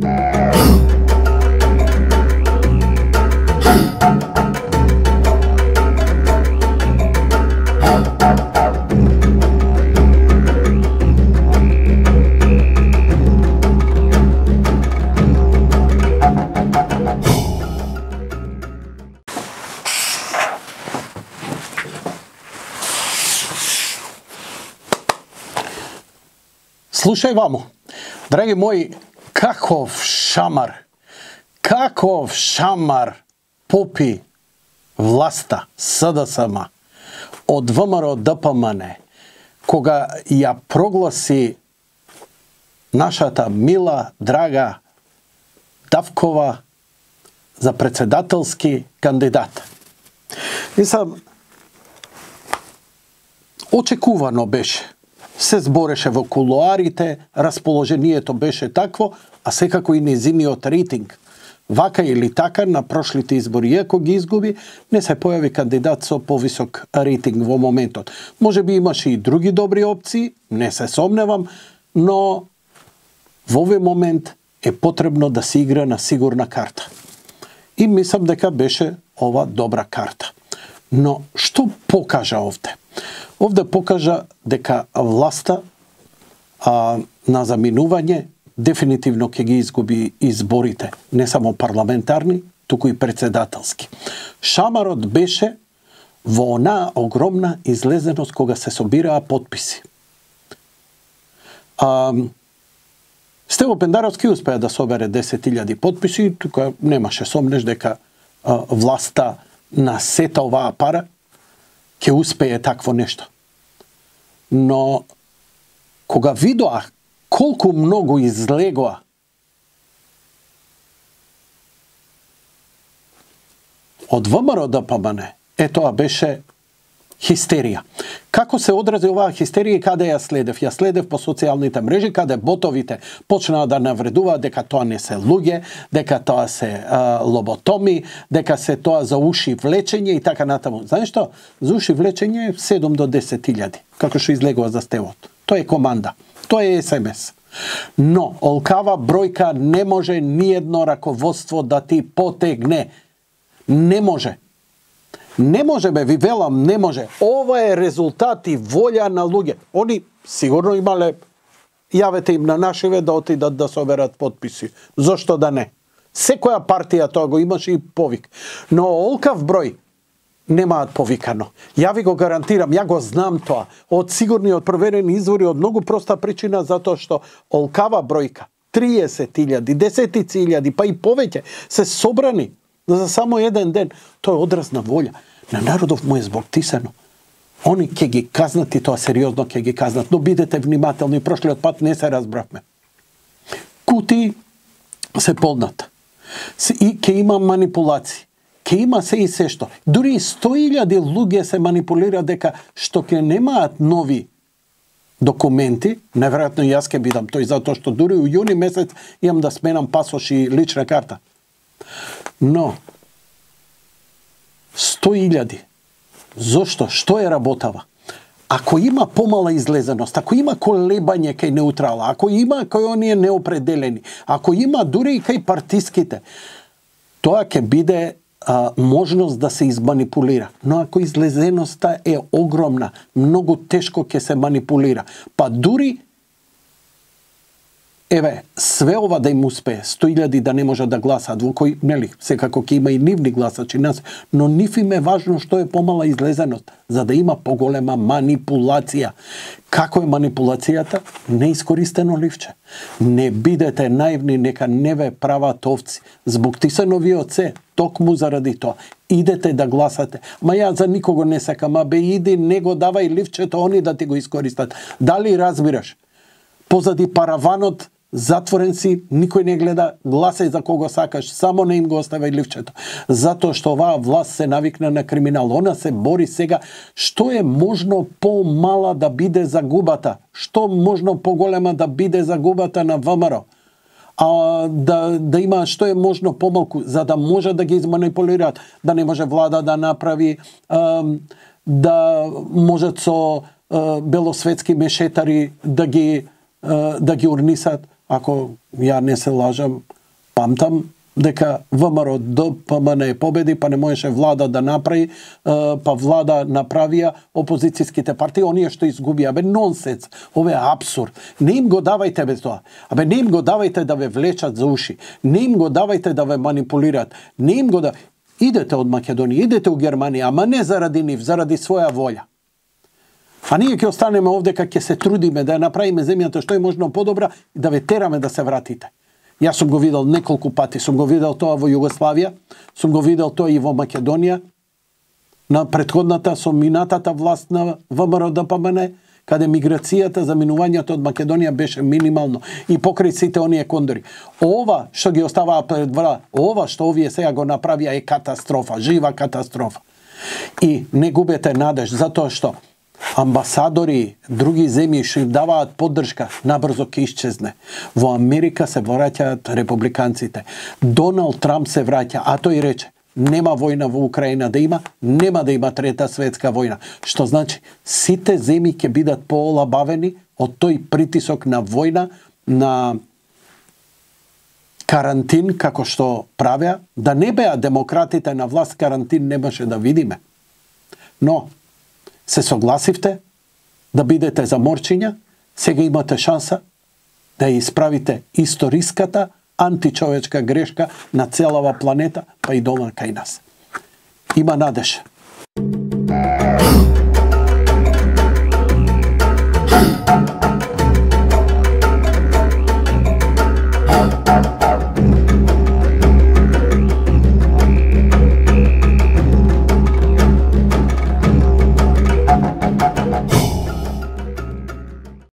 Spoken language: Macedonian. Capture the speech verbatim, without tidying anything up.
Slušaj vamo, dragi moji, kakov šamar, kakov šamar popi власта, СДСМ, od ВМРО ДПМН, кога ја прогласи нашата мила, драга Давкова за председателски кандидат. Мислам, очекувано беше. Се збореше во кулоарите, расположението беше такво, а секако и незиниот рейтинг. Вака или така, на прошлите избори, иако ги изгуби, не се појави кандидат со повисок рейтинг во моментот. Може би имаше и други добри опции, не се сомневам, но во овој момент е потребно да се игра на сигурна карта. И мислам дека беше ова добра карта. Но што покажа овде? Овде покажа дека власта а, на заминување дефинитивно ќе ги изгуби изборите, не само парламентарни, туку и председателски. Шамарот беше во онаа огромна излезеност кога се собираа потписи. А, Стево Пендаровски успеа да собере десет илјади потписи, тука немаше сомнеш дека а, власта на сета оваа пара ќе успее такво нешто. Но кога видоа колку многу излегоа од ВМРО ДПМН, е тоа беше хистерија. Како се одрази оваа хистерија и каде ја следев? Ја следев по социјалните мрежи, каде ботовите почнаа да навредуваат дека тоа не се луѓе, дека тоа се а, лоботоми, дека се тоа за уши влечење и така натаму. Знаеш што? За уши влечење е седум до десет илјади, како што излегува за стевот. Тоа е команда, тоа е ес ем ес. Но, олкава бројка не може ниедно раководство да ти потегне. Не може. Не може, бе, ви велам, не може. Ова е резултат и волја на луѓе. Они сигурно имале, јавете им на нашиве да отидат да соберат потписи. Зошто да не? Секоја партија тоа го имаше и повик. Но олкав број немаат повикано. Ја ви го гарантирам, ја го знам тоа. Од сигурни, од проверени извори, од многу проста причина, затоа што олкава бројка, триесет илјади, десетици илјади, па и повеќе, се собрани за само еден ден. Тоа е одраз на волја. На народов му е збогтисано. Они ќе ги казнат и тоа сериозно ќе ги казнат. Но бидете внимателни, прошлиот пат не се разбравме. Кути се полнат. И ќе има манипулации. Ќе има се и се што. Дури сто илјади луѓе се манипулира дека што ќе немаат нови документи, неверојатно јас ќе бидам тој, затоа што дури у јуни месец имам да сменам пасош и лична карта. Но сто илјади. Зошто? Што е работава? Ако има помала излезеност, ако има колебање кај неутрала, ако има кај оние неопределени, ако има дури и кај партиските, тоа ќе биде а, можност да се изманипулира. Но ако излезеноста е огромна, многу тешко ќе се манипулира. Па дури еве, све ова да им успее, сто илјади да не можат да гласаат, во кои, нели, секако ќе има и нивни гласачи нас, но нив им е важно што е помала излезеност, за да има поголема манипулација. Како е манипулацијата? Неискористено ливче. Не бидете наивни, нека не ве прават овци. Збогтисано ви од се, токму заради тоа. Идете да гласате. Ма ја за никого не сакам, а бе иди, не го давај ливчето, они да ти го искористат. Дали разбираш? Позади параванот затворен си, никој не гледа, гласај за кого сакаш, само не им го оставај ливчето. Затоа што оваа власт се навикна на криминал. Она се бори сега што е можно помала да биде загубата, што можно поголема да биде загубата на ВМРО. А да, да има што е можно помалку, за да може да ги изманипулираат, да не може влада да направи, а, да можат со а, белосветски мешетари да ги, а, да ги урнисат. ако ја не се лажам, памтам дека ВМРО Д П М Н победи, па не можеше влада да направи, па влада направија опозицијските партии, оние што изгубија. Абе, нонсенс, ове е абсурд. Не им го давајте без тоа. Абе, не им го давајте да ве влечат за уши. Не им го давајте да ве манипулират. Не им го да... Идете од Македонија, идете у Германија, ама не заради нив, заради своја волја. А ние ќе останеме овде кога ќе се трудиме да ја направиме земјата што е можно подобра и да ве тераме да се вратите. Јас сум го видел неколку пати, сум го видел тоа во Југославија, сум го видел тоа и во Македонија, на претходната со минатата власт на ВМРО Д П М Н, каде миграцијата, заминувањето од Македонија беше минимално и покрај сите оние кондори. Ова што ги оставаа пред врата, ова што овие сега го направија е катастрофа, жива катастрофа. И не губете надеж, затоа што амбасадори, други земји што им даваат поддршка, набрзо ќе исчезне. Во Америка се враќаат републиканците. Доналд Трамп се враќа, а тој рече, нема војна во Украина да има, нема да има трета светска војна. Што значи, сите земји ќе бидат поолабавени од тој притисок на војна, на карантин, како што правеа. Да не беа демократите на власт, карантин немаше да видиме. Но, се согласивте да бидете заморчиња, сега имате шанса да ја исправите историската античовечка грешка на целава планета, па и дома кај нас. Има надеж.